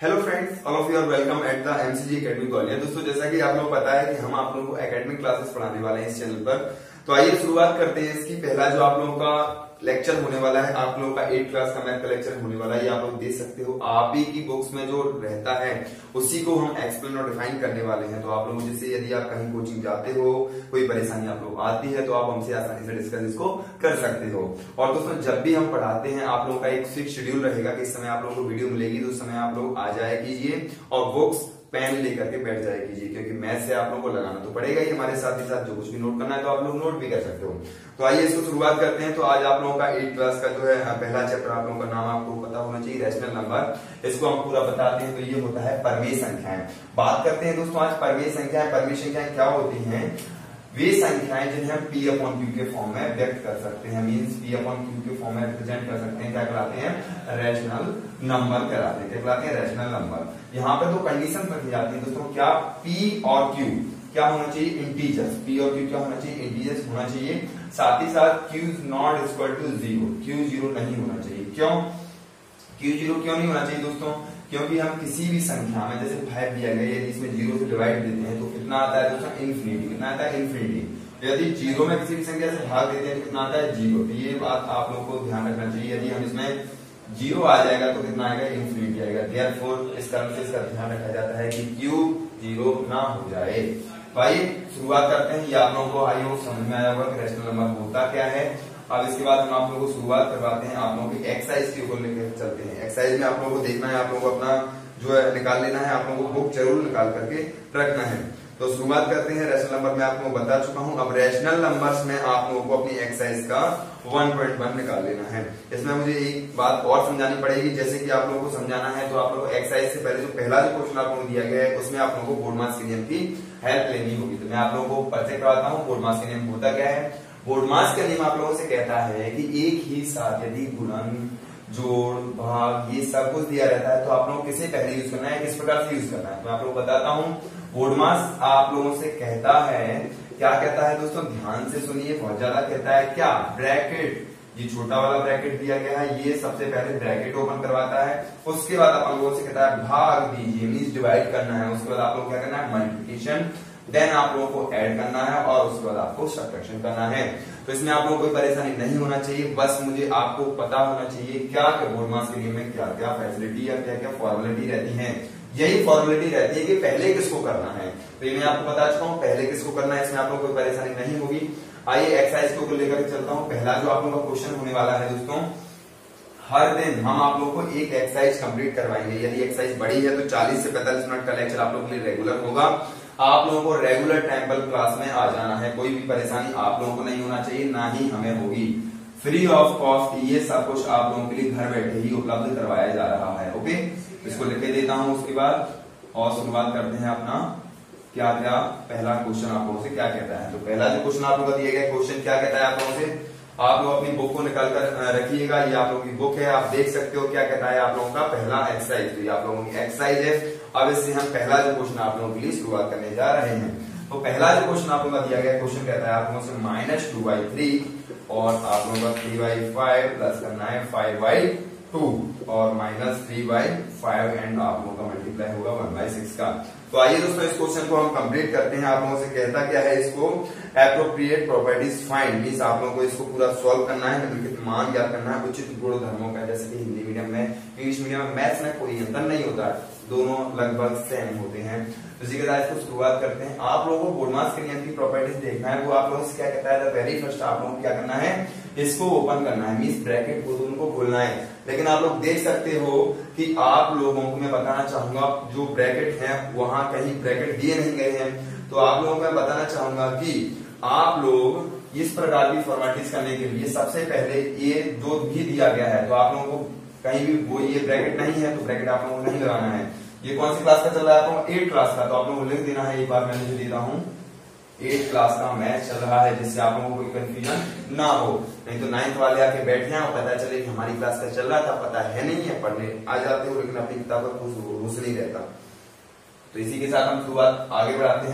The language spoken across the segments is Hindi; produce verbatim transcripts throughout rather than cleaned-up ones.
Hello friends, all of you are welcome at the MCG academy college. दोस्तों, जैसा कि आप लोगों को पता है कि हम आप लोगों को एकेडमिक क्लासेस पढ़ाने वाले हैं इस चैनल पर। तो आइए शुरुआत करते हैं इसकी। पहला जो आप लोगों का लेक्चर होने वाला है, आप लोगों का एट क्लास का मैथ का लेक्चर होने वाला है। ये आप लोग देख सकते हो, आप ही की बुक्स में जो रहता है उसी को हम एक्सप्लेन और डिफाइन करने वाले हैं। तो आप लोगों जैसे यदि आप कहीं कोचिंग जाते हो, कोई परेशानी आप लोग आती है, तो आप हमसे आसानी से डिस्कस इसको कर सकते हो। और दोस्तों, जब भी हम पढ़ाते हैं आप लोगों का एक फिक्स शेड्यूल रहेगा कि इस समय आप लोगों को वीडियो मिलेगी, तो उस समय आप लोग आ जाया कीजिए और बुक्स पेन लेकर के बैठ जाया कीजिए, क्योंकि मैथ से आप लोगों को लगाना तो पड़ेगा ही। हमारे साथ ही साथ जो कुछ भी नोट करना है तो आप लोग नोट भी कर सकते हो। तो आइए इसको शुरुआत करते हैं। तो आज आप लोगों का एट क्लास का जो है पहला चैप्टर, आप लोगों का नाम आपको पता होना चाहिए, रैशनल नंबर। इसको हम पूरा बताते हैं। तो ये होता है परमेय संख्याएं। बात करते हैं दोस्तों आज परमेय संख्याएं। परमेय संख्याएं क्या होती हैं? वे संख्याएं जिन्हें हम पी अपॉन क्यू के फॉर्म में व्यक्त कर सकते हैं, मींस पी अपॉन क्यू के फॉर्म में रिप्रेजेंट कर सकते हैं। क्या कहलाते हैं? रैशनल नंबर कहलाते हैं। क्या कहलाते हैं? Rational number. यहाँ पे दो कंडीशन रखी जाती है दोस्तों। क्या? पी और क्यू क्या होना चाहिए? इंटीजर्स। पी और क्यू क्या होना चाहिए? इंटीजर्स होना चाहिए। साथ ही साथ Q is not equal to zero. Q zero नहीं होना चाहिए। क्यों क्यू जीरो क्यों नहीं होना चाहिए दोस्तों? क्योंकि हम किसी भी संख्या में, जैसे फाइव दिया गया, यदि इसमें जीरो से डिवाइड देते हैं तो कितना आता है दोस्तों? इन्फिनिटी। कितना आता है? इन्फिनिटी। यदि जीरो में किसी भी संख्या से भाग देते हैं तो कितना आता है? जीरो। तो ये बात आप लोगों को ध्यान रखना चाहिए। यदि हम इसमें जीरो आ जाएगा तो कितना आएगा? इन्फिनिटी आएगा। देयरफॉर इस कारण से इसका ध्यान रखा जाता है कि क्यू जीरो ना हो जाए। भाई शुरुआत करते हैं। ये आप लोगों को आई होप समझ में आया होगा कि रैशनल नंबर होता क्या है। अब इसके बाद हम आप लोगों को शुरुआत करवाते हैं आप लोगों की एक्सरसाइज के ऊपर लेकर चलते हैं। एक्सरसाइज में आप लोगों को देखना है, आप लोगों को अपना जो है निकाल लेना है, आप लोगों को बुक जरूर निकाल करके रखना है। तो शुरुआत करते हैं। रैशनल नंबर में आपको बता चुका हूं। अब रैशनल नंबर्स में आप लोगों को अपनी एक्सरसाइज का वन पॉइंट वन निकाल लेना है। इसमें मुझे एक बात और समझानी पड़ेगी। जैसे कि आप लोगों को समझाना है तो आप लोगों को एक्सरसाइज से पहले जो पहला जो क्वेश्चन आप लोगों को दिया गया है उसमें आप लोगों को बोर्ड मास के नियम की हेल्प लेनी होगी। तो मैं आप लोगों को परिचय करवाता हूँ। बोर्ड मास के नियम होता क्या है? बोर्ड मास का नियम आप लोगों से कहता है कि एक ही साथ यदि गुणन, जोड़, भाग ये सब कुछ दिया रहता है तो आप लोगों को किसे पहले यूज करना है, किस प्रकार से यूज करना है, तो मैं आप लोगों को बताता हूँ। बोर्ड मास आप लोगों से कहता है, क्या कहता है दोस्तों? ध्यान से सुनिए, बहुत ज्यादा कहता है। क्या? ब्रैकेट। ये छोटा वाला ब्रैकेट दिया गया है, ये सबसे पहले ब्रैकेट ओपन करवाता है। उसके बाद आप लोगों से कहता है भाग दीजिए, मीन्स डिवाइड करना है। उसके बाद आप लोग क्या करना है? मल्टीप्लिकेशन। देन आप लोगों को ऐड करना है और उसके बाद आपको सब्ट्रैक्शन करना है। तो इसमें आप लोगों को कोई परेशानी नहीं होना चाहिए। बस मुझे आपको पता होना चाहिए क्या बोर्ड मास के नियम में क्या क्या फैसिलिटी या क्या क्या फॉर्मेलिटी रहती है। यही फॉर्मेलिटी रहती है कि पहले किसको करना है। तो ये मैं आपको बता चुका हूँ, पहले किसको करना है। इसमें आप लोगों को कोई परेशानी नहीं होगी। आइए एक्सरसाइज को लेकर चलता हूँ। पहला जो आप लोगों का क्वेश्चन होने वाला है दोस्तों, हर दिन हम आप लोगों को एक एक्सरसाइज कंप्लीट करवाएंगे। यदि एक्सरसाइज बड़ी है तो चालीस से पैंतालीस मिनट का लेक्चर आप लोगों के लिए रेगुलर होगा। आप लोगों को रेगुलर टेम्पल क्लास में आ जाना है। कोई भी परेशानी आप लोगों को नहीं होना चाहिए, ना ही हमें होगी। फ्री ऑफ कॉस्ट ये सब कुछ आप लोगों के लिए घर बैठे ही उपलब्ध करवाया जा रहा है। ओके, इसको लिख देता हूं उसके बाद और शुरुआत करते हैं अपना। क्या क्या पहला क्वेश्चन आप लोगों से क्या कहता है? तो पहला जो क्वेश्चन आप लोगों को दिया गया क्वेश्चन क्या कहता है आप लोगों से? आप लोग अपनी बुक को निकाल कर रखिएगा। ये आप लोगों की बुक है, आप देख सकते हो क्या कहता है आप लोगों का पहला एक्सरसाइज। तो ये आप लोगों की एक्सरसाइज है। अब इससे हम पहला जो क्वेश्चन आप लोगों के लिए शुरुआत करने जा रहे हैं। तो पहला जो क्वेश्चन आप लोगों का दिया गया क्वेश्चन कहता है आप लोगों से माइनस टू बाई थ्री और आप लोगों का थ्री बाई फाइव प्लस करना है फाइव बाई टू और minus three by five and आप लोगों का मल्टीप्लाई होगा वन बाई सिक्स का। तो आइए दोस्तों इस क्वेश्चन को हम कंप्लीट करते हैं। आप लोगों से कहता क्या है? इसको एप्रोप्रिएट प्रॉपर्टीज फाइंड, मींस आप लोगों को इसको पूरा सॉल्व करना है, निम्नलिखित मान ज्ञात करना है उचित गुण धर्मों का। जैसे कि हिंदी मीडियम में, इंग्लिश मीडियम में, मैथ्स में कोई अंतर नहीं होता, दोनों लगभग सेम होते हैं। तो इसी के साथ इसको शुरुआत करते हैं। आप लोगों को बोर्ड मास के नियम की प्रॉपर्टीज देखना है। वो आप लोगों से क्या कहता है? वेरी फर्स्ट आप लोगों को क्या करना है? इसको ओपन करना है, मींस ब्रैकेट को दोनों को खोलना है। लेकिन आप लोग देख सकते हो कि आप लोगों को मैं बताना चाहूंगा जो ब्रैकेट है वहां कहीं ब्रैकेट दिए नहीं गए हैं। तो आप लोगों को मैं बताना चाहूंगा कि आप लोग इस प्रकार की फॉर्मेलिटीज करने के लिए सबसे पहले ये जो भी दिया गया है तो आप लोगों को कहीं भी वो ये ब्रैकेट नहीं है तो ब्रैकेट आप लोगों को नहीं लगाना है। ये कौन सी क्लास का चल रहा है? आप एट क्लास का। तो आप लोगों को लिख देना है, एक बार मैं लिख देता हूँ, एट क्लास का मैथ चल रहा है, जिससे आप लोगों को कोई कंफ्यूजन ना हो। नहीं तो नाइन्थ वाले आके बैठ जाए और पता चले कि हमारी क्लास का चल रहा था, पता है नहीं है, पढ़ने आ जाते हो लेकिन अपनी किताब पर घुस नहीं रहता। तो इसी के साथ हम शुरुआत आगे बढ़ाते हैं।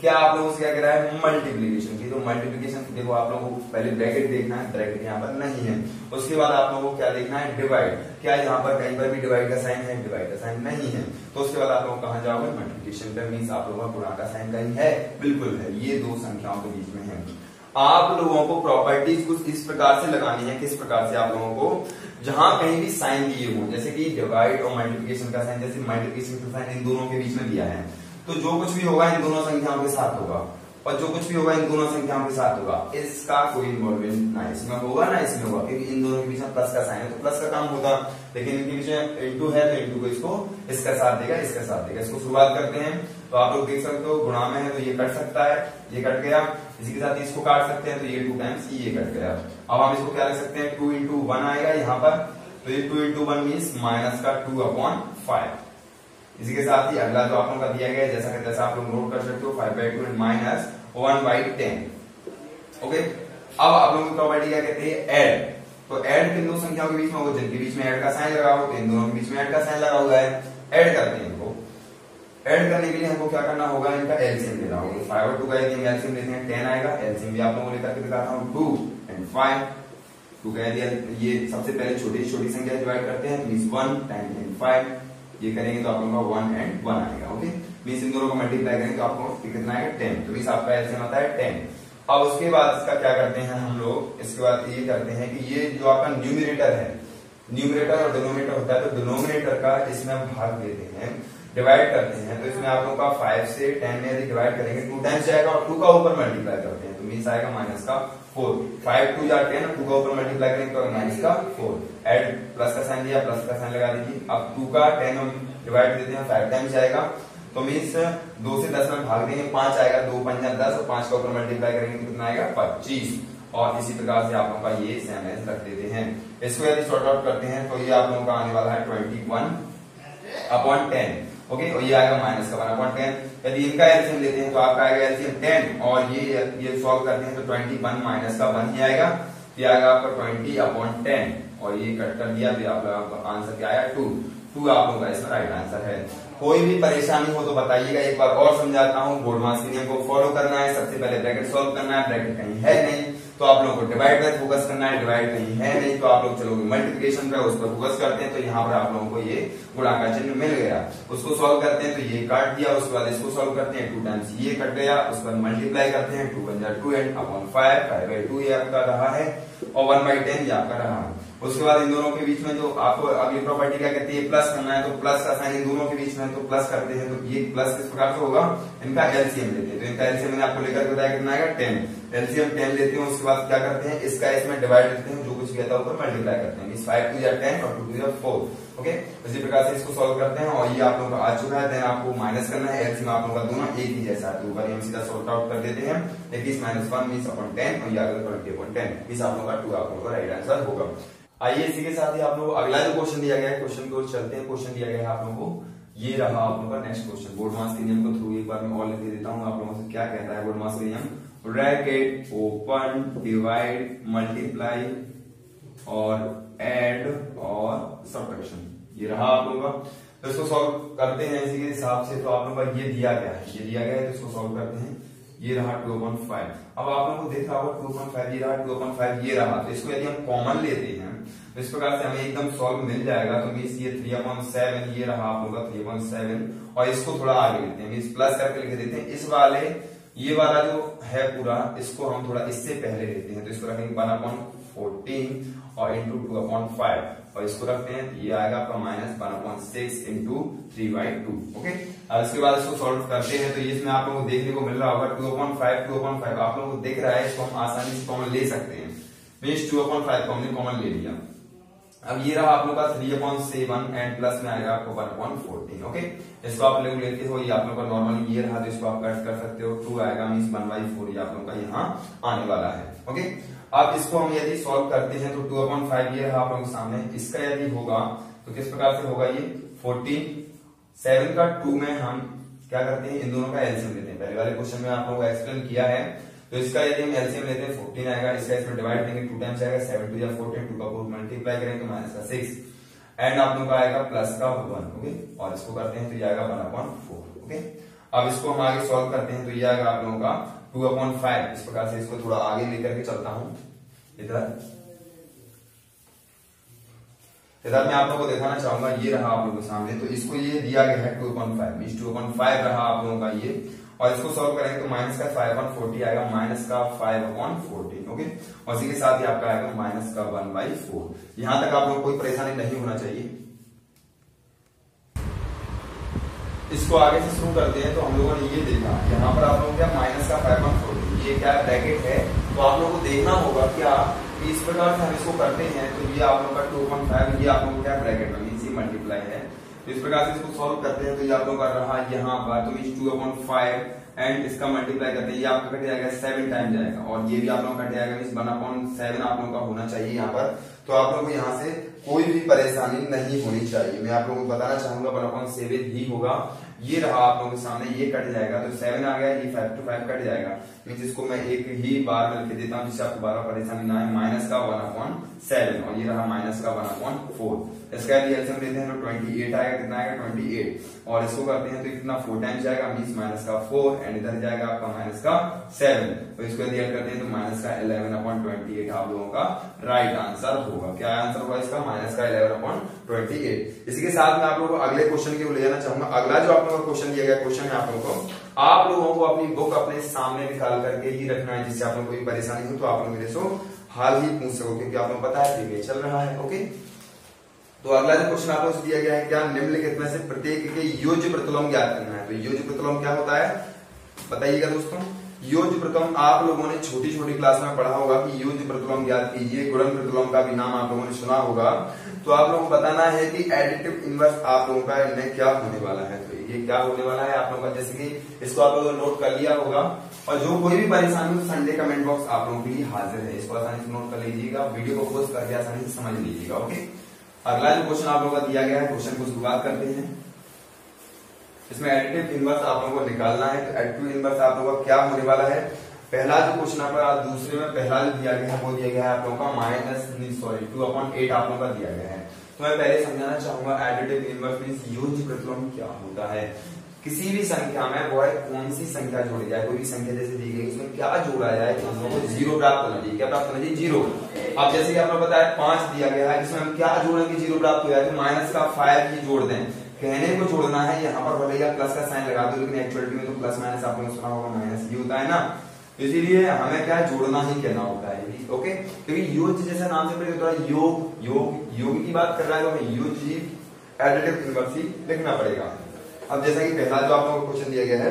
क्या आप लोगों से क्या कह रहा है, मल्टीप्लीकेशन की। तो मल्टीप्लीकेशन देखो आप लोगों को पहले ब्रैकेट देखना है, ब्रैकेट यहाँ पर नहीं है। उसके बाद आप लोगों को क्या देखना है, डिवाइड। क्या यहाँ पर कहीं पर भी डिवाइड का साइन है, डिवाइड का साइन नहीं है। तो उसके बाद आप लोग कहाँ जाओगे, मल्टीप्लीकेशन पे, मीन्स आप लोगों का गुणा का साइन कहीं है, बिल्कुल है, ये दो संख्याओं के बीच में है। आप लोगों को प्रॉपर्टीज कुछ इस प्रकार से लगानी है, किस प्रकार से, आप लोगों को जहां कहीं भी साइन दिए हो, जैसे कि डिवाइड और मल्टीप्लिकेशन का साइन, जैसे मल्टीप्लिकेशन का साइन इन दोनों के बीच में दिया है, तो जो कुछ भी होगा इन दोनों संख्याओं के साथ होगा, और जो कुछ भी होगा इन दोनों संख्याओं के साथ होगा। इसका कोई इन्वॉल्वमेंट ना इसमें होगा ना इसमें होगा, क्योंकि इन दोनों के बीच में प्लस का साइन है तो प्लस का काम होगा, लेकिन इनके बीच में इंटू है तो इंटू को इसको इसका साथ देगा, इसका साथ देगा। इसको शुरुआत करते हैं, तो आप लोग देख सकते हो गुणा में है तो ये कट सकता है, ये कट गया, इसी के साथ इसको काट सकते हैं तो ये टू टाइम्स ये कट गया। अब हम इसको क्या लिख सकते हैं, टू इंटू वन आएगा यहाँ पर, तो ये two into one means minus का टू अपॉन फाइव। इसी के साथ ही अगला जो आप लोगों का दिया गया है, जैसा जैसा आप लोग नोट कर सकते हो, five by two and minus one by ten. Okay, अब आप लोगों की प्रॉपर्टी क्या कहते हैं, ऐड। तो ऐड किन दो संख्याओं के बीच में होगा, जिनके बीच में ऐड का साइन लगा हो, तो इन दोनों के बीच में ऐड का साइन लगा हुआ है, ऐड करते हैं इनको। ऐड करने के लिए हमको क्या करना होगा, इनका एलसीएम लेना होगा। फाइव और टू का यदि हम एलसीएम लेते हैं टेन आएगा, एलसीएम भी आप लोगों को लेकर के दिखाता हूँ, टू एंड फाइव। टू कह दिया, ये सबसे पहले छोटी छोटी संख्या डिवाइड करते हैं, means one time and five, ये करेंगे तो आप लोगों का वन एंड वन आएगा। ओके, मींस इन दोनों को मल्टीप्लाई करेंगे तो आपको कितना आएगा, टेन। तो मींस आपका एलसीएम आता है टेन। अब उसके बाद इसका क्या करते हैं हम लोग, इसके बाद ये करते हैं कि ये जो आपका न्यूमरेटर है, न्यूमरेटर और डिनोमिनेटर होता है, तो डिनोमिनेटर का इसमें हम भाग देते हैं, डिवाइड करते हैं। तो इसमें आप लोगों का फाइव से टेन में यदि डिवाइड करेंगे टू टाइम्स जाएगा, और टू का ऊपर मल्टीप्लाई करते हैं तो मींस आएगा माइनस का फोर। फाइव टू या टेन, टू का ऊपर मल्टीप्लाई करेंगे तो माइनस का फोर। एड प्लस का साइन दिया, प्लस का साइन लगा दीजिए। अब टू का टेन हम डिवाइड देते हैं, फाइव टाइम्स जाएगा, तो मीन्स दो से दस में भाग देंगे, पांच आएगा, दो पंजा दस, और पांच का ऊपर मल्टीप्लाई करेंगे तो कितना आएगा, पच्चीस। और इसी प्रकार से आप लोगों का ये सेम एज रख देते हैं। इसको यदि सॉर्ट आउट करते हैं तो ये आप लोगों का आने वाला है twenty one upon ten. Okay, और ये आएगा माइनस का वन अपॉन टेन। यदि इनका एलसीएम लेते हैं तो आपका आएगा एलसीएम टेन, और ये ये सॉल्व करते हैं तो ट्वेंटी वन माइनस का वन ही आएगा, ये आएगा आपका ट्वेंटी अपॉन टेन, और ये कट कर दिया, फिर आप लोगों का आंसर क्या आया, टू। टू आप लोगों का इसमें राइट आंसर है। कोई भी परेशानी हो तो बताइएगा, एक बार और समझाता हूँ। बोर्ड मास के नियम को फॉलो करना है, सबसे पहले ब्रैकेट सॉल्व करना है, ब्रैकेट कहीं है नहीं तो आप लोगों को डिवाइड पर फोकस करना है, डिवाइड कहीं है नहीं तो आप लोग चलोगे मल्टीप्लिकेशन पे, उस पर फोकस करते हैं तो यहाँ पर आप लोगों को ये गुणा का चिन्ह मिल गया। उसको सॉल्व करते हैं तो ये काट दिया, उसके बाद इसको सॉल्व करते हैं, टू टाइम्स ये कट गया, उसके बाद मल्टीप्लाई करते हैं, टू वन जा two and upon five, five by two ये आपका रहा है, और वन बाई टेन ये आपका रहा है। उसके बाद इन दोनों के बीच में जो आपको अगली प्रॉपर्टी क्या कहती है, प्लस करना है, तो प्लस का साइन इन दोनों के बीच में है तो प्लस करते हैं। तो ये प्लस किस प्रकार से होगा, इनका एलसीएम लेते हैं, तो इनका एलसीएम मैंने आपको लेकर बताया कितना आएगा, टेन। एलसीएम टेन लेते हैं, उसके बाद क्या करते हैं, इसका इसमें डिवाइड देते हैं, जो कुछ कहता है ऊपर मल्टीप्लाई करते हैं, मींस फाइव टू या टेन और टू टू या फोर। ओके, इसी प्रकार से इसको सॉल्व करते हैं, और ये आप लोगों का आ चुका है। देन आपको माइनस करना है, एलसीएम आप लोगों का दोनों एक ही जैसा है, तो ऊपर हम सीधा सॉल्व आउट कर देते हैं, इक्कीस minus one means upon ten, और ये आगे ट्वेंटी अपॉन टेन, मींस आप लोगों का टू आप लोगों का राइट आंसर होगा। आइए इसी के साथ ही आप लोग अगला जो क्वेश्चन दिया गया है, क्वेश्चन को चलते हैं। क्वेश्चन दिया गया है आप लोगों को, ये रहा आप लोगों का नेक्स्ट क्वेश्चन। बोर्ड मास के नियम को थ्रू एक बार मैं और लिख देता हूँ आप लोगों से, क्या कहता है बोर्ड मास के नियम, ब्रैकेट ओपन, डिवाइड, मल्टीप्लाई और ऐड और सब्ट्रैक्शन, ये रहा आप लोगों का। तो इसको सॉल्व करते हैं इसी के हिसाब से। तो आप लोगों का ये दिया गया है, ये दिया गया है, तो इसको सॉल्व करते हैं। ये रहा टू अपॉन फाइव। अब आप लोगों को देख रहा होगा टू अपॉन फाइव, ये रहा टू अपॉन फाइव, ये रहा। तो इसको यदि हम कॉमन लेते हैं तो इस प्रकार से हमें एकदम सॉल्व मिल जाएगा। तो मीन्स ये थ्री अपॉन सेवन, ये रहा आप लोगों का थ्री अपॉन सेवन, और इसको थोड़ा आगे लेते हैं, मीन्स प्लस करके लिख देते हैं। इस वाले ये वाला जो है पूरा, इसको हम थोड़ा इससे पहले लेते हैं, तो इसको रखेंगे वन अपॉन फोर्टीन और इंटू टू अपॉन फाइव, और इसको रखते हैं, ये आएगा आपका minus one upon six into three by two. Okay, अब इसके बाद इसको सॉल्व करते हैं, तो इसमें आप लोगों को देखने को मिल रहा होगा two upon five, two upon five आप लोगों को दिख रहा है, इसको हम आसानी से कॉमन ले सकते हैं, मीन्स टू अपॉन फाइव को हमने कॉमन ले लिया। अब ये रहा आप लोग का three upon seven and plus में आएगा आपको वन अपॉन फोर्टीन। ओके, इसको आप लोग लेते हो, ये आप लोग का नॉर्मली ये रहा, तो इसको आप कट कर सकते हो, टू आएगा मीन्स वन बाई फोर, ये आप लोग का यहाँ आने वाला है। ओके, अब इसको हम यदि सॉल्व करते हैं तो टू अपॉन फाइव ये रहा आप लोगों के सामने, इसका यदि होगा तो किस प्रकार से होगा, ये फोर्टीन, सेवन का टू में हम क्या करते हैं, इन दोनों का एलसीएम लेते हैं। पहले वाले क्वेश्चन में आप लोगों को एक्सप्लेन किया है, तो इसका यदि हम एलसीएम लेते हैं फोर्टीन आएगा, इसका इसमें डिवाइड देंगे, टू टाइम्स आएगा, सेवन टू या फोर्टीन, टू का फोर मल्टीप्लाई करेंगे माइनस का सिक्स, एंड आप लोगों का आएगा प्लस का वन। ओके, और इसको करते हैं तो ये आएगा वन अपॉन फोर। ओके, अब इसको हम आगे सॉल्व करते हैं तो ये आएगा आप लोगों का टू अपॉन फाइव। इस प्रकार से इसको थोड़ा आगे लेकर के चलता हूं। इधर इधर मैं आप लोगों को दिखाना चाहूंगा, ये रहा आप लोगों के सामने, तो इसको ये दिया गया है टू अपॉन फाइव, इस टू अपॉन फाइव रहा आप लोगों का ये, और इसको सॉल्व करेंगे तो माइनस का फाइव अपॉन फोर्टी आएगा, माइनस का फाइव अपॉन फोर्टीन। ओके, और इसी के साथ ही आपका आएगा माइनस का वन बाई फोर। यहां तक आप लोगों को कोई परेशानी नहीं होना चाहिए। इसको आगे से शुरू करते हैं। तो हम लोगों ने ये देखा, यहाँ पर आप लोगों को क्या माइनस का फाइव अपॉन फोर्टीन, ये क्या ब्रैकेट है, तो आप लोगों को देखना होगा क्या इस प्रकार से हम इसको करते हैं तो ये आप लोगों का टू अपॉन फाइव, ये आप लोगों को क्या ब्रैकेट में इसी मल्टीप्लाई है, तो इस प्रकार से इसको सॉल्व करते हैं तो ये आप लोगों का रहा यहाँ पर, तो इस टू अपॉन फाइव एंड इसका मल्टीप्लाई करते हैं, ये आपका कट जाएगा सेवन टाइम जाएगा, और ये भी आप लोगों का कट जाएगा, इस वन अपॉन सेवन आप लोगों का होना चाहिए यहाँ पर। तो आप लोगों को यहाँ से कोई भी परेशानी नहीं होनी चाहिए। मैं आप लोगों को बताना चाहूंगा वन अपॉन सेवन ही होगा। ये रहा आप लोगों के सामने, ये कट जाएगा तो सेवन आ गया, ये फाइव टू फाइव कट जाएगा, मीन्स इसको मैं एक ही बार में लिख देता हूँ जिससे आपको बार बार परेशानी ना आए। माइनस का वन अपॉन सेवन, और ये रहा माइनस का वन अपॉन फोर। इसका एलसीएम लेते हैं तो ट्वेंटी एट आएगा, कितना आएगा ट्वेंटी एट, और इसको करते हैं तो कितना फोर टाइम्स जाएगा, मीन्स माइनस का फोर, एंड इधर जाएगा आपका माइनस का सेवन, तो इसको यदि ऐड करते हैं तो माइनस का इलेवन अपॉन ट्वेंटी एट आप लोगों का राइट आंसर होगा। क्या आंसर होगा इसका, माइनस का इलेवन अपॉन ट्वेंटी एट। इसी के साथ में आप लोगों को अगले क्वेश्चन की ओर ले जाना चाहूंगा। अगला जो आप लोगों को क्वेश्चन दिया गया क्वेश्चन है आप लोगों को, आप लोगों को अपनी बुक अपने सामने निकाल करके ही रखना है, जिससे आप लोगों को कोई परेशानी हो तो आप लोग मेरे से हाल ही पूछ सको, क्योंकि आप लोगों को पता है कि चल रहा है। ओके, तो अगला जो क्वेश्चन आप लोगों से दिया गया है, क्या निम्नलिखित में से प्रत्येक के योज्य प्रतिलोम ज्ञात करना है। तो योज्य प्रतिलोम क्या होता है बताइएगा दोस्तों। योज्य प्रतिलोम आप लोगों ने छोटी छोटी क्लास में पढ़ा होगा कि योज्य प्रतिलोम ज्ञात कीजिए। गुणन प्रतिलोम का भी नाम आप लोगों ने सुना होगा। तो आप लोगों को बताना है कि एडिटिव इनवर्स आप लोगों का इनमें क्या होने वाला है। तो ये क्या होने वाला है आप लोगों का, जैसे कि इसको आप लोगों ने नोट कर लिया होगा, और जो कोई भी परेशानी हो संडे कमेंट बॉक्स आप लोगों के लिए हाजिर है, इसको आसानी से नोट कर लीजिएगा, वीडियो को पोस्ट करके आसानी से समझ लीजिएगा। ओके, अगला जो क्वेश्चन आप लोगों का दिया गया है, क्वेश्चन को शुरुआत करते हैं। इसमें एडिटिव इनवर्स आप लोगों को निकालना है। तो एडिटिव इनवर्स आप लोगों का क्या होने वाला है, पहला जो क्वेश्चन आपका, दूसरे में पहला जो दिया गया है वो दिया गया है आप लोगों का minus sorry two upon eight आप लोगों का दिया गया है। तो मैं पहले समझाना चाहूंगा एडिटिव इनवर्स मींस योज्य प्रतिलोम क्या होता है। किसी भी संख्या में वो कौन सी संख्या जोड़ी जाए, कोई भी संख्या जैसे दी गई उसमें क्या जोड़ा जाए तो हम लोगों को जीरो प्राप्त होना चाहिए। क्या प्राप्त होना चाहिए, जीरो। अब जैसे कि आपने बताया पांच दिया गया है, जिसमें हम क्या जोड़ेंगे जीरो प्राप्त हो जाए, तो माइनस का फाइव ही जोड़ दें। कहने को जोड़ना है, यहाँ पर भले या प्लस का साइन लगा दो, लेकिन एक्चुअलिटी में तो प्लस माइनस आपने सुना होगा माइनस ही होता है ना, इसीलिए हमें क्या जोड़ना ही कहना होता है। ओके, क्योंकि योग जैसा नाम से पहले होता है योग, योग योग की बात कर रहा है तो हमें योग जी एडिटिव इनवर्स ही लिखना पड़ेगा। अब जैसा कि पहला जो आप लोगों को क्वेश्चन दिया गया है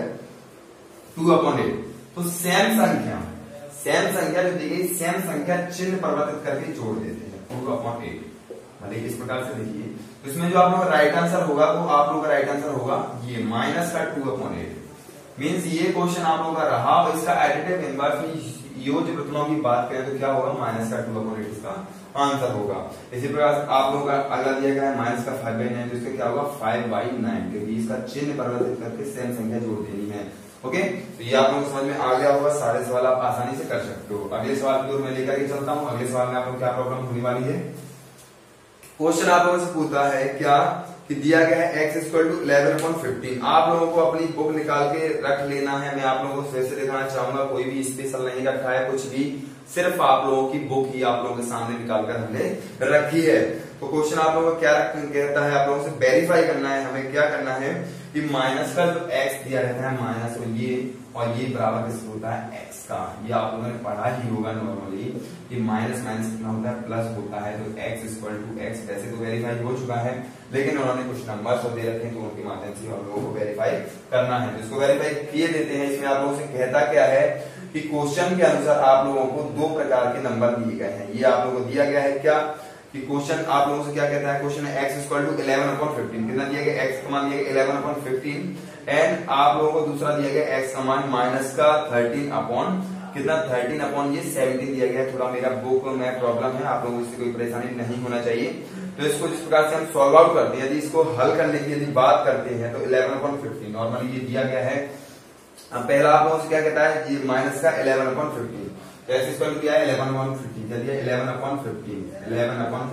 टू अपॉन एट, तो सेम संख्या सेम संख्या जो दी गई सेम संख्या चिन्ह परिवर्तित करके जोड़ देते हैं टू अपॉन एट। मतलब इस प्रकार से देखिए, तो इसमें जो आप लोगों का राइट आंसर होगा वो आप लोगों का राइट आंसर होगा ये माइनस का टू अपॉन एट। मीन्स ये क्वेश्चन आप लोगों का रहा, और इसका एडिटिव इनवर्स में योज्य प्रतिलोम की बात करें तो क्या होगा, माइनस का टू अपॉन एट इसका आंसर होगा। इसी प्रकार से आप लोगों का अगला दिया गया है माइनस का फाइव बाई नाइन, तो इसका क्या होगा फाइव बाई नाइन, क्योंकि इसका चिन्ह परिवर्तित करके सेम संख्या जोड़ देनी है। ओके, तो ये आप लोगों को समझ में आ गया होगा। सारे सवाल आप आसानी से कर सकते हो। अगले सवाल की ओर मैं लेकर के चलता हूँ। अगले सवाल में आप लोग क्या प्रॉब्लम होने वाली है, क्वेश्चन आप लोगों से पूछता है क्या कि दिया गया है x equal to eleven upon fifteen. आप लोगों को अपनी बुक निकाल के रख लेना है। मैं आप लोगों को फिर से दिखाना चाहूंगा, कोई भी स्पेशल नहीं रखा है कुछ भी, सिर्फ आप लोगों की बुक ही आप लोगों के सामने निकालकर हमने रखी है। तो क्वेश्चन आप लोगों को क्या कहता है, आप लोगों से वेरीफाई करना है। हमें क्या करना है कि माइनस का जो एक्स दिया रहता है माइनस और ये और ये बराबर किसका होता है, एक्स का। ये आप लोगों ने पढ़ा ही होगा नॉर्मली कि माइनस माइनस कितना होता है, प्लस होता है। तो एक्स इक्वल टू एक्स वैसे तो वेरीफाई हो चुका है, लेकिन उन्होंने कुछ नंबर्स दे रखे हैं तो उनके माध्यम से हम लोगों को वेरीफाई करना है। तो इसको वेरीफाई किए देते हैं। इसमें आप लोगों से कहता क्या है कि क्वेश्चन के अनुसार आप लोगों को दो प्रकार के नंबर दिए गए हैं। ये आप लोगों को दिया गया है क्या कि क्वेश्चन आप लोगों से क्या कहता है, क्वेश्चन है x equal to eleven upon fifteen. कितना दिया गया, एक्स का मान दिया गया इलेवन अपॉन फिफ्टीन, एंड आप लोगों को दूसरा दिया गया एक्स का मान माइनस का थर्टीन अपॉन कितना, थर्टीन अपॉन ये सेवनटीन दिया गया। थोड़ा मेरा बुक में प्रॉब्लम है, आप लोगों को इससे कोई परेशानी नहीं होना चाहिए। तो इसको जिस प्रकार से हम सॉल्व आउट करते हैं, यदि इसको हल करने की यदि बात करते हैं तो इलेवन अपॉन फिफ्टीन नॉर्मली ये दिया गया है। अब पहला आप लोगों से क्या कहता है, ये माइनस का इलेवन अपॉन फिफ्टीन, तो एक्स इक्वल टू क्या है इलेवन अपॉन फिफ्टीन, चलिए eleven upon fifteen eleven upon fifteen इसको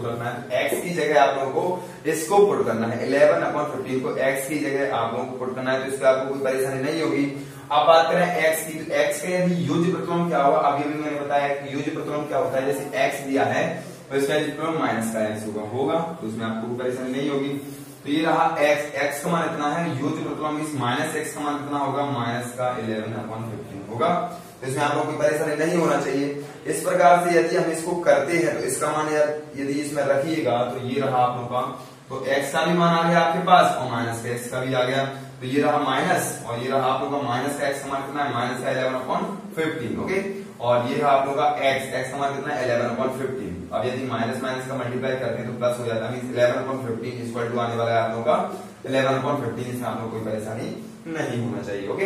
इसको रखना है, तो x की जगह आप लोगों को इसको पुट करना है, इलेवन अपॉन फिफ्टीन को x की जगह आप लोगों को पुट करना है, तो इसमें आपको कोई परेशानी नहीं होगी। अब बात करें x की, तो x का यदि यूज प्रतिलोम क्या होगा, अभी भी मैंने बताया कि यूज प्रतिलोम क्या होता है, जैसे x दिया है तो इसका यूज प्रतिलोम माइनस का x होगा होगा तो उसमें आपको कोई परेशानी नहीं होगी। तो ये रहा x, x का मान इतना है, यूज प्रतिलोम इस माइनस x का मान कितना होगा, माइनस का इलेवन अपॉन फिफ्टीन होगा, तो इसमें आप लोगों को परेशानी नहीं होना चाहिए। इस प्रकार से यदि हम इसको करते हैं तो इसका मान यदि इसमें रखिएगा तो ये रहा आप लोगों का, तो x का भी मान आ गया आपके पास और माइनस का x का भी आ गया, तो ये रहा माइनस और ये रहा आप लोगों का माइनस का x का मान कितना है, माइनस का इलेवन अपॉन फिफ्टीन। ओके, और ये रहा आप लोगों का x, x का मान कितना है, इलेवन अपॉन फिफ्टीन। अब यदि माइनस माइनस का मल्टीप्लाई करते हैं तो प्लस हो जाता है, means eleven upon fifteen equal to आने वाला है आप लोगों का इलेवन अपॉन फिफ्टीन। इसमें आप लोगों को कोई परेशानी नहीं होना चाहिए। ओके,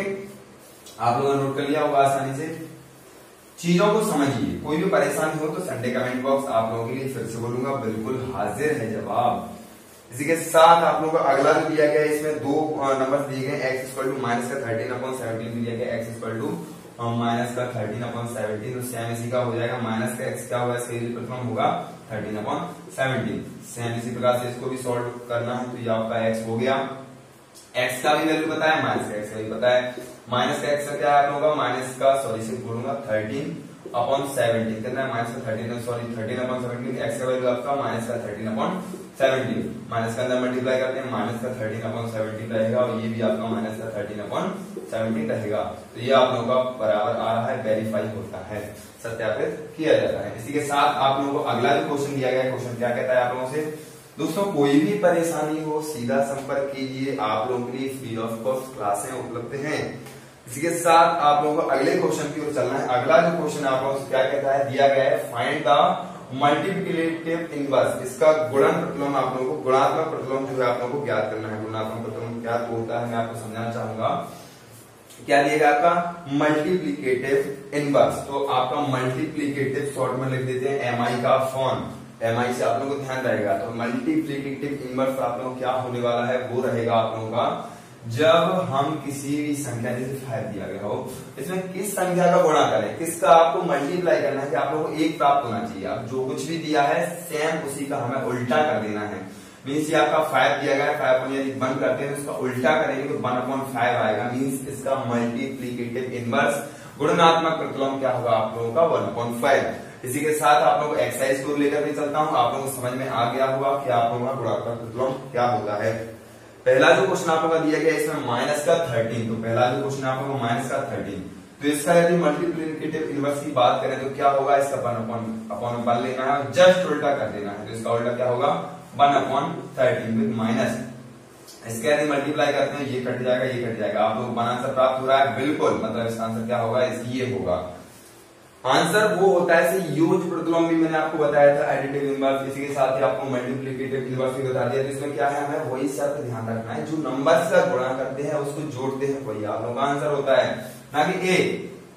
आप लोगों ने नोट कर लिया होगा आसानी से। चीजों को समझिए, कोई भी परेशानी हो तो संडे कमेंट बॉक्स आप लोगों के लिए फिर से बोलूंगा बिल्कुल हाजिर है जवाब। इसी के साथ आप लोगों का अगला जो दिया गया है, इसमें दो नंबर दिए गए, x इक्वल टू माइनस का थर्टीन अपॉन सेवनटीन दिया गया, x इक्वल टू माइनस का थर्टीन अपॉन सेवनटीन, तो सेम इसी का हो जाएगा, माइनस का x क्या होगा, इसका प्रथम होगा थर्टीन अपॉन सेवनटीन। सेम इसी प्रकार से इसको भी सॉल्व करना है, तो ये आपका x हो गया, x का भी वैल्यू पता है, माइनस का x का भी पता है, माइनस का x का क्या है आप लोगों का, माइनस का सॉरी से बोलूंगा थर्टीन अपॉन सेवनटीन, कितना है माइनस का thirteen sorry thirteen upon seventeen, x का वैल्यू आपका माइनस का थर्टीन अपॉन सेवनटीन, माइनस का अंदर मल्टीप्लाई करते हैं, माइनस का थर्टीन अपॉन सेवनटीन रहेगा और ये भी आपका माइनस का थर्टीन अपॉन सेवनटीन रहेगा, तो ये आप लोगों का बराबर आ रहा है, वेरीफाई होता है, सत्यापित किया जाता है। इसी के साथ आप लोगों को अगला जो क्वेश्चन दिया गया है, क्वेश्चन क्या कहता है आप लोगों से, दोस्तों कोई भी परेशानी हो सीधा संपर्क कीजिए, आप लोगों के लिए फ्री ऑफ कॉस्ट क्लासें उपलब्ध हैं। इसी के साथ आप लोगों को अगले क्वेश्चन की ओर चलना है। अगला जो क्वेश्चन आप लोगों से क्या कहता है, दिया गया है फाइंड द मल्टीप्लिकेटिव इनवर्स, इसका गुणन प्रतिलोम आप लोगों को, गुणात्मक प्रतिलोम जो है आप लोगों को ज्ञात करना है। गुणात्मक प्रतिलोम क्या होता है मैं आपको समझाना चाहूंगा। क्या दिएगा आपका मल्टीप्लिकेटिव इनवर्स, तो आपका मल्टीप्लिकेटिव शॉर्ट में लिख देते हैं एम आई का फॉर्म, एम आई से आप लोगों को ध्यान रहेगा। तो मल्टीप्लिकेटिव इनवर्स आप लोगों को क्या होने वाला है, वो रहेगा आप लोगों का जब हम किसी भी संख्या, जैसे फाइव दिया गया हो, इसमें किस संख्या का गुणा करें, किसका आपको मल्टीप्लाई करना है कि आप लोगों को एक प्राप्त होना चाहिए। अब जो कुछ भी दिया है सेम उसी का हमें उल्टा कर देना है, मीन्स ये आपका फाइव दिया गया है, फाइव को यदि वन करते हैं तो इसका उल्टा करेंगे तो वन अपॉन फाइव आएगा, मीन्स इसका मल्टीप्लिकेटिव इनवर्स गुणनात्मक प्रतिलोम क्या होगा आप लोगों का, वन अपॉन फाइव। इसी के साथ आप लोगों को एक्सरसाइज को लेकर भी चलता हूं, आप लोगों को समझ में आ गया होगा कि आप लोगों का गुणात्मक प्रतिलोम क्या होता है। पहला जो क्वेश्चन आप लोगों का दिया गया इसमें माइनस का थर्टीन, तो पहला जो क्वेश्चन आप लोगों को माइनस का थर्टीन, तो इसका यदि मल्टीप्लिकेटिव इनवर्स की बात करें तो क्या होगा, इसका वन अपॉन अपॉन वन लेना है, जस्ट उल्टा कर देना है, तो इसका उल्टा क्या होगा, one upon thirteen with minus, इसके यदि मल्टीप्लाई करते हैं ये कट जाएगा ये कट जाएगा, आप लोग वन आंसर प्राप्त हो रहा है, बिल्कुल, मतलब इसका आंसर क्या होगा, ये होगा आंसर वो होता है। यूज प्रतिलोम भी मैंने आपको बताया था, एडिटिव इनवर्स, इसी के साथ ही आपको मल्टीप्लिकेटिव इनवर्स भी बता दिया। तो इसमें क्या है, हमें वही शर्त ध्यान रखना है, जो नंबर्स का गुणा करते हैं उसको जोड़ते हैं वही आप लोगों का आंसर होता है, ना कि ए।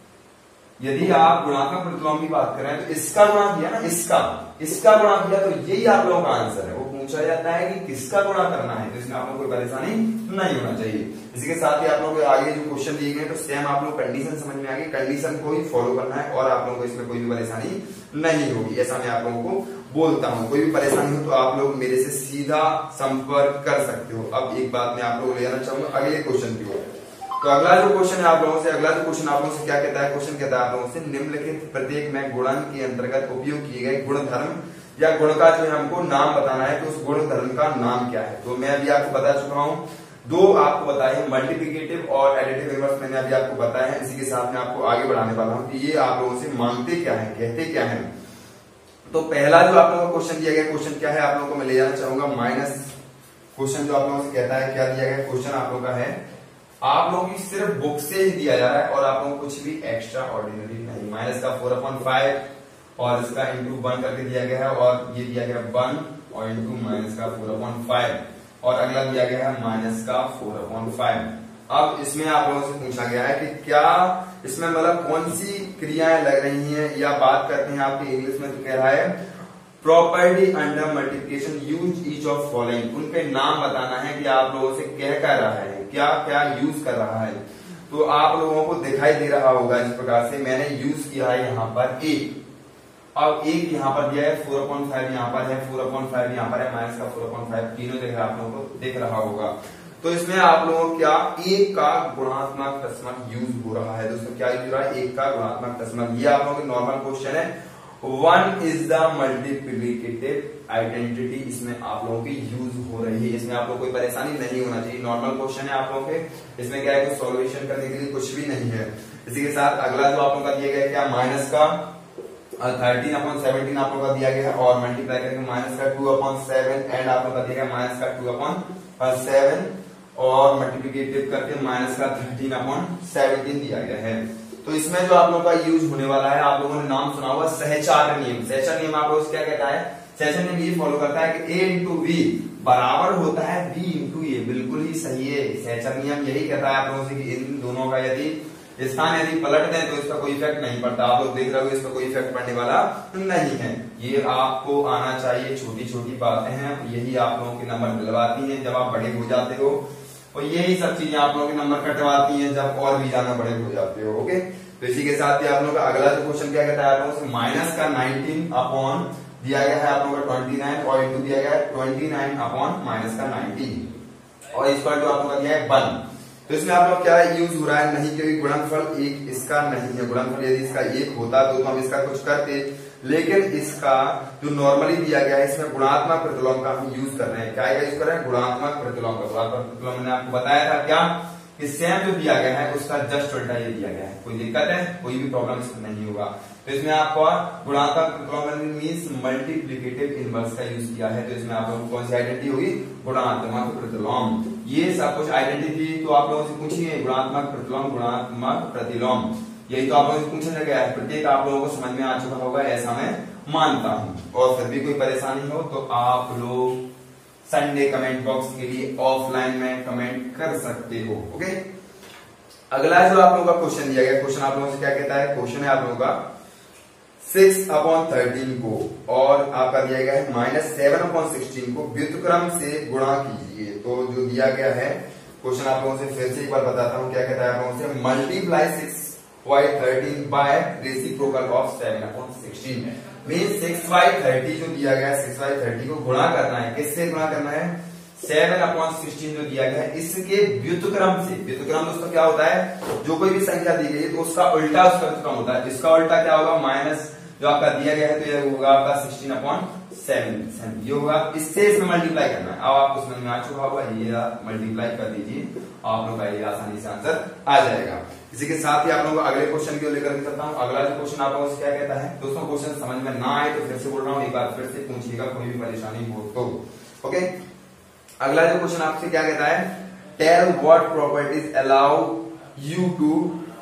यदि आप गुणात्मक प्रतिलोम की बात करें तो इसका गुणा किया ना, इसका इसका गुणा किया तो यही आप लोगों का आंसर है। वो पूछा जाता है कि किसका गुणा करना है, तो इसमें आप लोगों को कोई परेशानी नहीं होना चाहिए। इसी के साथ ही आप लोगों को आगे जो क्वेश्चन दिए गए तो सेम आप लोग कंडीशन समझ में आ गई, कंडीशन को ही फॉलो करना है और आप लोगों को इसमें कोई भी परेशानी नहीं होगी, ऐसा मैं आप लोगों को बोलता हूँ। कोई भी परेशानी हो तो आप लोग मेरे से सीधा संपर्क कर सकते हो। अब एक बात मैं आप लोगों को ले जाना चाहूंगा अगले क्वेश्चन की ओर। तो अगला जो क्वेश्चन है आप लोगों से, अगला जो क्वेश्चन आप लोगों से क्या कहता है, क्वेश्चन कहता है आप लोगों से निम्नलिखित प्रत्येक में गुणन के अंतर्गत उपयोग किए गए गुणधर्म या गुण का जो है हमको नाम बताना है, तो उस गुणधर्म का नाम क्या है। तो मैं अभी आपको बता चुका हूँ, दो आपको बताए मल्टीप्लिकेटिव और एडिटिव इनवर्स मैंने अभी आपको बताया है। इसी के साथ में आपको आगे बढ़ाने वाला हूँ कि ये आप लोगों से मांगते क्या है, कहते क्या है। तो पहला जो आप लोगों को क्वेश्चन दिया गया, क्वेश्चन क्या है आप लोगों को मैं ले जाना चाहूंगा माइनस क्वेश्चन जो आप लोगों से कहता है, क्या दिया गया क्वेश्चन आप लोगों का है, आप लोगों की सिर्फ बुक से ही दिया जा रहा है और आप लोगों को कुछ भी एक्स्ट्रा ऑर्डिनरी नहीं। माइनस का फोर अपॉन फाइव और इसका इंटू वन करके दिया गया है और ये दिया गया वन और इंटू माइनस का फोर अपॉन फाइव और अगला दिया गया है माइनस का फोर अपॉन फाइव। अब इसमें आप लोगों से पूछा गया है कि क्या इसमें मतलब कौन सी क्रियाएं लग रही हैं, या बात करते हैं आपके इंग्लिश में तो कह रहा है property under multiplication use each of following, उनके नाम बताना है कि आप लोगों से कह कर रहा है, क्या क्या यूज कर रहा है। तो आप लोगों को दिखाई दे रहा होगा इस प्रकार से मैंने यूज किया है यहाँ पर ए। अब एक यहाँ पर दिया है फोर अपॉइंट फाइव, यहाँ पर है फोर अपॉइंट फाइव, यहाँ पर है माइनस का फोर अपॉइंट फाइव, तीनों देख रहा आप लोगों को दिख रहा होगा। तो इसमें आप लोगों को क्या एक का गुणात्मक दशमलव यूज हो रहा है दोस्तों, क्या यूज हो रहा है, एक का गुणात्मक दशमलव। ये आप लोगों के नॉर्मल क्वेश्चन है, one is the multiplicative identity, इसमें आप लोगों की यूज हो रही है, इसमें आप लोगों को कोई परेशानी नहीं होना चाहिए। नॉर्मल क्वेश्चन है आप लोगों के, इसमें क्या है कि सॉल्यूशन करने के लिए कुछ भी नहीं है। इसी के साथ अगला जो आप लोगों का दिया गया क्या माइनस का थर्टीन अपॉन सेवनटीन आप लोगों का दिया गया है और मल्टीप्लाई करके माइनस का टू अपॉन सेवन एंड आप लोगों का दिया गया माइनस का टू अपॉन सेवन और मल्टीप्लिकेटिव करके माइनस का थर्टीन अपॉन सेवनटीन दिया गया है। तो इसमें जो आप लोगों का यूज होने वाला है, आप लोगों ने नाम सुना हुआ सहचार नियम। सहचार नियम आप लोग क्या कहता है, सहचार नियम ये फॉलो करता है कि a इंटू वी बराबर होता है b इंटू ए। बिल्कुल ही सही है, सहचार नियम यही कहता है आप लोगों से कि इन दोनों का यदि स्थान यदि पलट दें तो इसका कोई इफेक्ट नहीं पड़ता। आप लोग देख रहे हो इसका कोई इफेक्ट पड़ने वाला नहीं है। ये आपको आना चाहिए, छोटी छोटी बातें हैं, यही आप लोगों के नंबर दिलवाती हैं जब आप बड़े हो जाते हो, और यही सब चीजें आप लोगों के नंबर कटवाती हैं जब और भी ज्यादा बड़े हो जाते हो। ओके, तो इसी के साथ ही आप लोगों का अगला जो क्वेश्चन क्या कहता है, आप लोगों से माइनस का नाइनटीन अपॉन दिया गया है आप लोगों का ट्वेंटी नाइन और इंटू दिया गया है ट्वेंटी नाइन अपॉन माइनस का नाइनटीन और इस पर जो आप लोगों का दिया है वन। तो इसमें आप लोग क्या यूज हो रहा है, नहीं क्योंकि गुणनफल एक इसका नहीं है। गुणनफल यदि इसका एक होता तो हम इसका कुछ करते, लेकिन इसका जो नॉर्मली दिया गया है इसमें गुणात्मक प्रतिलोम का हम यूज कर रहे हैं। क्या यूज कर रहे हैं, गुणात्मक प्रतिलोम का। गुणात्मक प्रतिलोम मैंने आपको बताया था क्या कि सेम जो दिया गया है उसका जस्ट उल्टा ये दिया गया है। कोई दिक्कत है, कोई भी प्रॉब्लम इसमें नहीं होगा। तो इसमें आपको गुणात्मक प्रतिलोम मींस मल्टीप्लिकेटिव इनवर्स का यूज किया है। तो इसमें आप लोगों को कौन सी आइडेंटिटी होगी, गुणात्मक प्रतिलोम। ये सब कुछ आइडेंटिटी तो आप लोगों से पूछी है, गुणात्मक प्रतिलोम, गुणात्मक प्रतिलोम, यही तो आप लोगों से पूछा गया है। प्रत्येक आप लोगों को समझ में आ चुका होगा ऐसा मैं मानता हूं। और फिर भी कोई परेशानी हो तो आप लोग संडे कमेंट बॉक्स के लिए ऑफलाइन में कमेंट कर सकते हो। ओके, अगला जो आप लोगों का क्वेश्चन दिया गया, क्वेश्चन आप लोगों से क्या कहता है, क्वेश्चन है आप लोगों का सिक्स अपॉन थर्टीन को और आपका दिया गया है माइनस सेवन अपॉन सिक्सटीन को व्युत्क्रम से गुणा कीजिए। तो जो दिया गया है क्वेश्चन आप लोगों से फिर से एक बार बताता हूं, क्या कहता है आप लोगों से, multiply six by thirteen by reciprocal of seven upon sixteen. Mean six by thirty जो दिया गया है, सिक्स बाई थर्टी को गुणा करना है, किससे गुणा करना है, सेवन अपॉन सिक्सटीन जो दिया गया है इसके व्युत्क्रम से। व्युत्क्रम दोस्तों क्या होता है, जो कोई भी संख्या दी गई है तो उसका उल्टा उसका व्युत्क्रम होता है। इसका उल्टा क्या होगा, माइनस जो आपका दिया गया है तो ये होगा आपका सिक्सटीन अपॉन सेवन, ये होगा, इससे इसमें मल्टीप्लाई करना है। अब आपको समझ में आ चुका होगा, ये मल्टीप्लाई कर दीजिए, आप लोग का ये आसानी से आंसर आ जाएगा। इसी के साथ ही आप लोगों को अगले क्वेश्चन की ओर लेकर के चलता हूँ। अगला जो क्वेश्चन आप लोगों से क्या कहता है दोस्तों, क्वेश्चन समझ में ना आए तो फिर से बोल रहा हूँ, एक बार फिर से पूछिएगा, कोई भी परेशानी हो तो। ओके, अगला जो क्वेश्चन आपसे क्या कहता है, tell what properties allow you to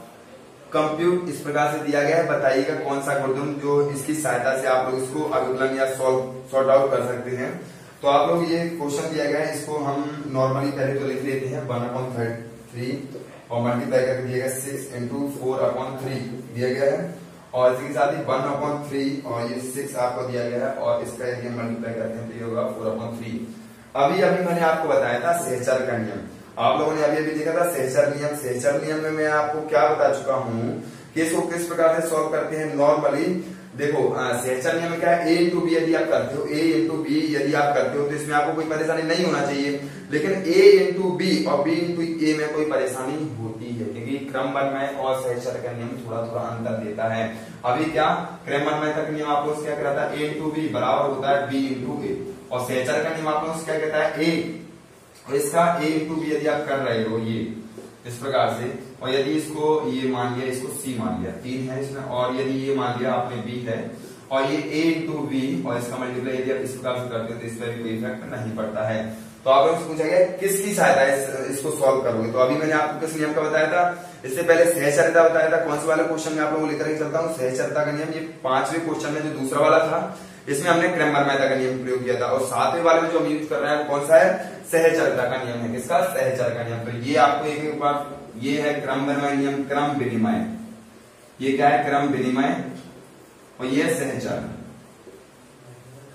compute. इस प्रकार से दिया गया है, बताइएगा कौन सा गुणधर्म जो इसकी सहायता से आप लोग इसको अभिकलन या सॉल्व सॉर्ट आउट कर सकते हैं। तो आप लोग ये क्वेश्चन दिया गया है, इसको हम नॉर्मली पहले तो लिख लेते हैं, वन अपॉन थ्री और मल्टीप्लाई करके दिया गया six into four upon three दिया गया है और इसी के साथ ही वन अपॉन थ्री और ये सिक्स आपको दिया गया है और इसका यदि मल्टीप्लाई करते हैं तो ये होगा फोर अपॉन थ्री। अभी अभी मैंने आपको बताया था सहचर का नियम, आप लोगों ने अभी अभी देखा था सहचर नियम। सहचर नियम में मैं आपको क्या बता चुका हूँ कि इसको किस प्रकार से सॉल्व करते हैं। नॉर्मली देखो सहचर नियम में क्या है, ए इंटू बी यदि आप करते हो, ए इंटू बी यदि आप करते हो तो इसमें आपको कोई परेशानी नहीं होना चाहिए, लेकिन ए इंटू बी और बी इंटू ए में कोई परेशानी होती है, क्योंकि क्रमबद्ध और सहचर का नियम थोड़ा थोड़ा अंतर देता है। अभी क्या क्रमबद्ध का नियम आप लोग क्या कराता है, ए इंटू बी बराबर होता है बी इंटू ए, और सहचर का नियम आप लोग क्या कहता है, ए और इसका ए इंटू बी यदि आप कर रहे हो ये इस प्रकार से, और यदि इसको ये मान लिया, इसको सी मान लिया, तीन है इसमें, और यदि ये मान लिया आपने बी है और ये ए इंटू बी और इसका मल्टीप्लाई यदि आप इस प्रकार से करते हो तो इस पर कोई इफेक्ट नहीं पड़ता है। तो आप लोग पूछा गया किसकी सहायता इस, इसको सॉल्व करोगे। तो अभी मैंने आपको किस नियम का बताया था, इससे पहले सहचर्यता बताया था। कौन से वाले क्वेश्चन में आप लोगों को लेकर के चलता हूँ, सहचर्यता का नियम, ये पांचवें क्वेश्चन में जो दूसरा वाला था इसमें हमने क्रमबद्ध का नियम प्रयोग किया था, और सातवें वाले में जो हम यूज कर रहे हैं कौन सा है, सहचर्यता का नियम है। किसका, सहचर का नियम। तो ये आपको एक एक बार, ये है क्रमबद्ध नियम, क्रम विनिमय, ये क्या है क्रम विनिमय, और ये सहचर।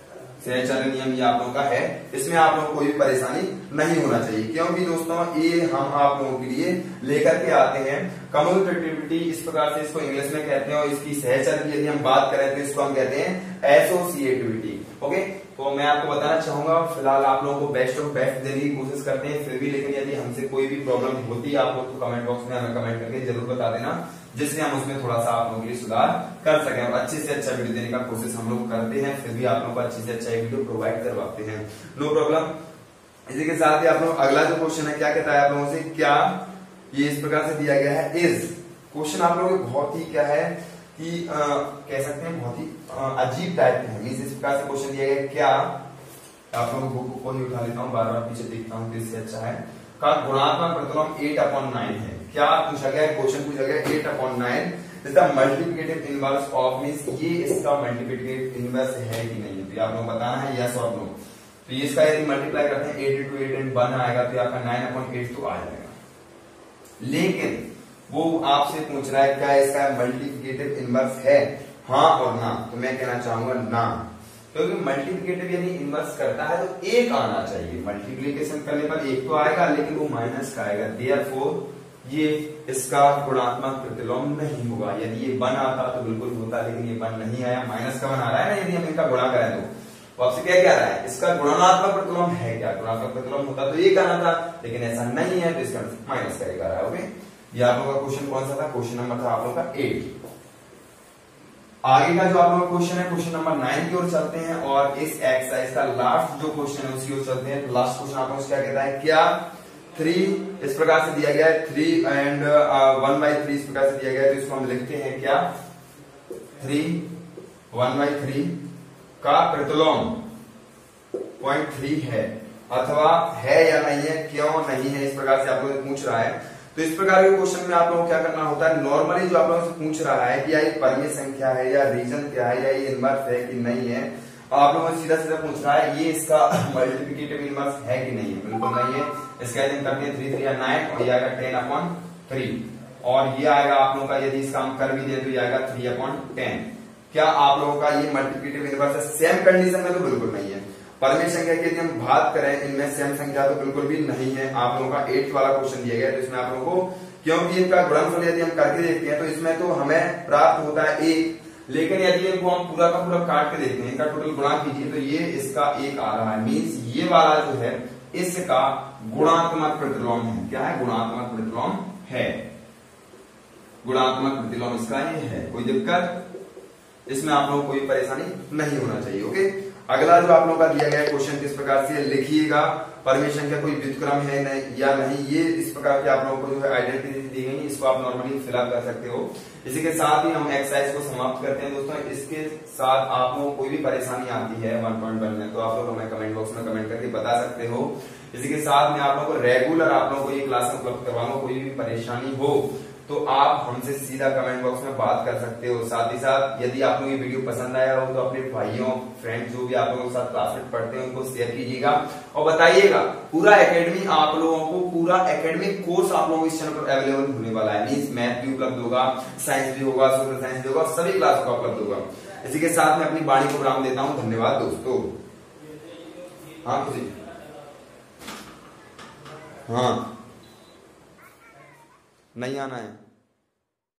सहचर्य नियम ये आप लोगों का है, इसमें आप लोगों को कोई भी परेशानी नहीं होना चाहिए, क्योंकि दोस्तों ये हम आप लोगों के लिए लेकर के आते हैं कम्यूटेटिविटी, इस प्रकार से इसको इंग्लिश में कहते हैं, और इसकी सहचर्य की यदि हम बात करें तो इसको हम कहते हैं एसोसिएटिविटी। ओके, तो मैं आपको बताना चाहूंगा फिलहाल आप लोगों को बेस्ट ऑफ बेस्ट देने की कोशिश करते हैं फिर भी, लेकिन यदि हमसे कोई भी प्रॉब्लम होती है आप लोग तो कमेंट बॉक्स में हमें कमेंट करके जरूर बता देना, जिससे हम उसमें थोड़ा सा आप लोगों के लिए सुधार कर सकें और अच्छे से अच्छा वीडियो देने का कोशिश हम लोग करते हैं, फिर भी आप लोगों को अच्छे से अच्छा वीडियो प्रोवाइड करवाते हैं, नो प्रॉब्लम। इसी के साथ ही आप लोग अगला जो क्वेश्चन है क्या कहता है आप लोगों से, क्या ये इस प्रकार से दिया गया है इज, क्वेश्चन आप लोगों को बहुत ही क्या है कि आ, कह सकते हैं बहुत ही आ, अजीब टाइप के है, इस प्रकार से क्वेश्चन दिया गया, क्या आप लोगों को बुक को ही उठा लेता हूँ, बार बार पीछे देखता हूँ तो इससे अच्छा है, का गुणात्मक प्रतिलोम एट अपॉन नाइन है, क्या पूछा गया क्वेश्चन पूछा गया एट अपॉन नाइन इसका मल्टीप्लिकेटिव इनवर्स ऑफ मींस ये इसका मल्टीप्लिकेटिव इनवर्स है कि नहीं, तो आप लोग बताना है यस और नो। तो ये इसका यदि मल्टीप्लाई करते हैं eight into eight and one आएगा तो आपका नाइन अपॉन एट तो आ जाएगा, लेकिन वो आपसे पूछ रहा है क्या इसका मल्टीप्लिकेटिव इनवर्स है, हाँ और ना, तो मैं कहना चाहूंगा ना, क्योंकि मल्टीप्लिकेटिव यदि इनवर्स करता है तो एक आना चाहिए, मल्टीप्लिकेशन करने पर एक तो आएगा लेकिन वो माइनस का आएगा, देयरफॉर ये इसका गुणात्मक प्रतिलोम नहीं होगा, यदि ये वन आता तो बिल्कुल होता, लेकिन ये वन नहीं आया, माइनस का वन आ रहा है ना, यदि हम इनका गुणा करें तो आपसे क्या कह रहा है इसका गुणात्मक प्रतिलोम है क्या, गुणात्मक प्रतिलोम होता तो एक आना था, लेकिन ऐसा नहीं है तो इसका माइनस का एक आ रहा है। ओके, ये आप लोगों का क्वेश्चन कौन सा था, क्वेश्चन नंबर था आप लोगों का एट। आगे का जो आप लोगों का क्वेश्चन है क्वेश्चन नंबर नाइन की ओर चलते हैं, और इस एक्सरसाइज का लास्ट जो क्वेश्चन है उसकी ओर चलते हैं। लास्ट क्वेश्चन आप लोगों को क्या कहता है, क्या थ्री इस प्रकार से दिया गया है, three and one by three इस प्रकार से दिया गया है, तो इसको हम लिखते हैं क्या, थ्री वन बाई थ्री का प्रतिलोम पॉइंट थ्री है अथवा है या नहीं है, क्यों नहीं है, इस प्रकार से आप लोग पूछ रहा है। तो इस प्रकार के क्वेश्चन में आप लोगों को क्या करना होता है, नॉर्मली जो आप लोगों से पूछ रहा है कि या ये परिमेय संख्या है या रीजन क्या है या ये इनवर्स है कि नहीं है, आप लोगों से सीधा सीधा पूछ रहा है ये इसका मल्टीप्लिकेटिव इनवर्स है कि नहीं है, बिल्कुल नहीं है। इसका यदि करते हैं थ्री थ्री या नाइन और ये आएगा टेन अपॉन थ्री, और ये आएगा आप लोगों का यदि इसका हम कर भी दे तो ये आएगा थ्री अपॉन टेन। क्या आप लोगों का ये मल्टीप्लिकेटिव इनवर्स है, सेम कंडीशन में तो बिल्कुल नहीं है। परिमेय संख्या की यदि हम बात करें इनमें सेम संख्या तो बिल्कुल भी नहीं है। आप लोगों का एट्थ वाला क्वेश्चन दिया गया है, तो इसमें आप लोगों को क्योंकि इनका गुणनफल यदि हम करके देखते हैं तो इसमें तो हमें प्राप्त होता है एक, लेकिन यदि इनको हम पूरा का पूरा काट के देखते हैं, इनका टोटल गुणा कीजिए तो ये इसका एक आ रहा है, मीन्स ये वाला जो है इसका गुणात्मक प्रतिलोम है। क्या है, गुणात्मक प्रतिलोम है, गुणात्मक प्रतिलोम इसका ये है, कोई दिक्कत इसमें आप लोगों को कोई परेशानी नहीं होना चाहिए। ओके, अगला जो आप लोगों का दिया गया क्वेश्चन किस प्रकार से लिखिएगा, परिमेय संख्या कोई व्युत्क्रम है नहीं या नहीं, ये इस प्रकार की आप लोगों को जो है आइडेंटिटी दी गई, इसको आप नॉर्मली फिलअप कर सकते हो। इसी के साथ ही हम एक्सरसाइज को समाप्त करते हैं दोस्तों। इसके साथ आप लोगों को कोई भी परेशानी आती है वन पॉइंट वन में तो आप लोग हमें कमेंट बॉक्स में कमेंट करके बता सकते हो। इसी के साथ में आप लोगों को रेगुलर आप लोगों को ये क्लास उपलब्ध करवाऊंगा, कोई भी परेशानी हो तो आप हमसे सीधा कमेंट बॉक्स में बात कर सकते हो। साथ ही साथ यदि आप लोग ये वीडियो पसंद आया हो तो अपने भाइयों फ्रेंड्स जो भी आप लोगों के साथ क्लासमेट पढ़ते हैं उनको शेयर कीजिएगा और बताइएगा। पूरा एकेडमी आप लोगों को पूरा एकेडमिक कोर्स आप लोगों को इस चैनल पर अवेलेबल होने वाला है, मींस मैथ भी उपलब्ध होगा, साइंस भी होगा, सोशल साइंस भी होगा, सभी क्लास का उपलब्ध होगा। इसी के साथ में अपनी वाणी को विराम देता हूँ। धन्यवाद दोस्तों। हाँ खुशी, हाँ नहीं आना है।